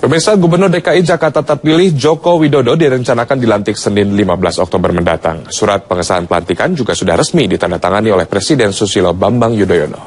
Pemirsa, Gubernur DKI Jakarta terpilih Joko Widodo direncanakan dilantik Senin 15 Oktober mendatang. Surat pengesahan pelantikan juga sudah resmi ditandatangani oleh Presiden Susilo Bambang Yudhoyono.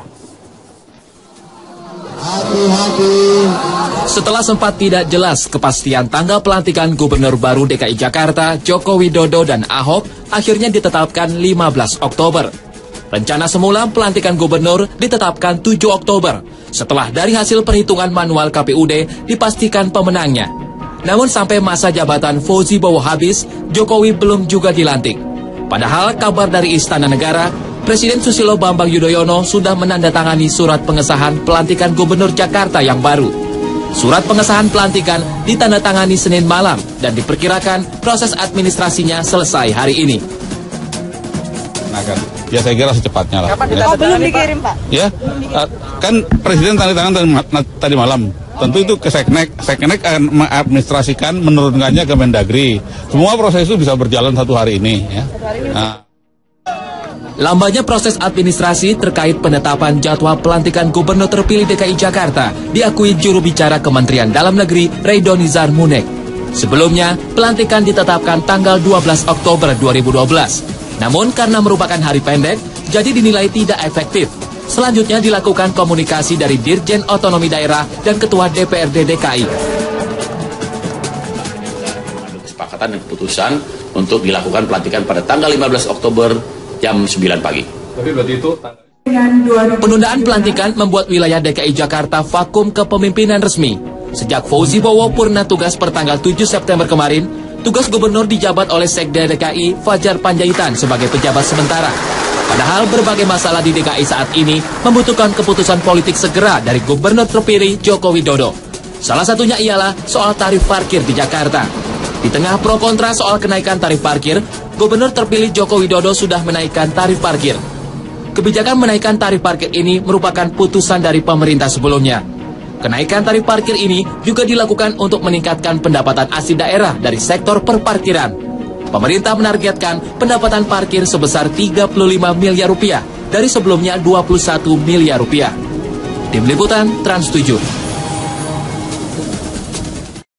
Setelah sempat tidak jelas kepastian tanggal pelantikan Gubernur baru DKI Jakarta, Joko Widodo dan Ahok akhirnya ditetapkan 15 Oktober. Rencana semula pelantikan gubernur ditetapkan 7 Oktober, setelah dari hasil perhitungan manual KPUD dipastikan pemenangnya. Namun sampai masa jabatan Fauzi Bowo habis, Jokowi belum juga dilantik. Padahal kabar dari Istana Negara, Presiden Susilo Bambang Yudhoyono sudah menandatangani surat pengesahan pelantikan Gubernur Jakarta yang baru. Surat pengesahan pelantikan ditandatangani Senin malam dan diperkirakan proses administrasinya selesai hari ini. Ya saya kira secepatnya lah. Oh, belum dikirim Pak? Ya, kan Presiden tanda tangan tadi malam. Tentu itu ke Seknek akan mengadministrasikan, menurunkannya ke Mendagri. Semua proses itu bisa berjalan satu hari ini. Ya. Lambannya proses administrasi terkait penetapan jadwal pelantikan Gubernur terpilih DKI Jakarta diakui juru bicara Kementerian Dalam Negeri Reido Nizar Munek. Sebelumnya, pelantikan ditetapkan tanggal 12 Oktober 2012. Namun karena merupakan hari pendek, jadi dinilai tidak efektif. Selanjutnya dilakukan komunikasi dari Dirjen Otonomi Daerah dan Ketua DPRD DKI. Kesepakatan dan keputusan untuk dilakukan pelantikan pada tanggal 15 Oktober jam 9 pagi. Tapi berarti itu Penundaan pelantikan membuat wilayah DKI Jakarta vakum kepemimpinan resmi. Sejak Fauzi Bowo purna tugas per tanggal 7 September kemarin, tugas gubernur dijabat oleh Sekda DKI Fajar Panjaitan sebagai pejabat sementara. Padahal berbagai masalah di DKI saat ini membutuhkan keputusan politik segera dari gubernur terpilih Joko Widodo. Salah satunya ialah soal tarif parkir di Jakarta. Di tengah pro kontra soal kenaikan tarif parkir, gubernur terpilih Joko Widodo sudah menaikkan tarif parkir. Kebijakan menaikkan tarif parkir ini merupakan putusan dari pemerintah sebelumnya. Kenaikan tarif parkir ini juga dilakukan untuk meningkatkan pendapatan asli daerah dari sektor perparkiran. Pemerintah menargetkan pendapatan parkir sebesar 35 miliar rupiah dari sebelumnya 21 miliar rupiah. Tim Liputan Trans 7.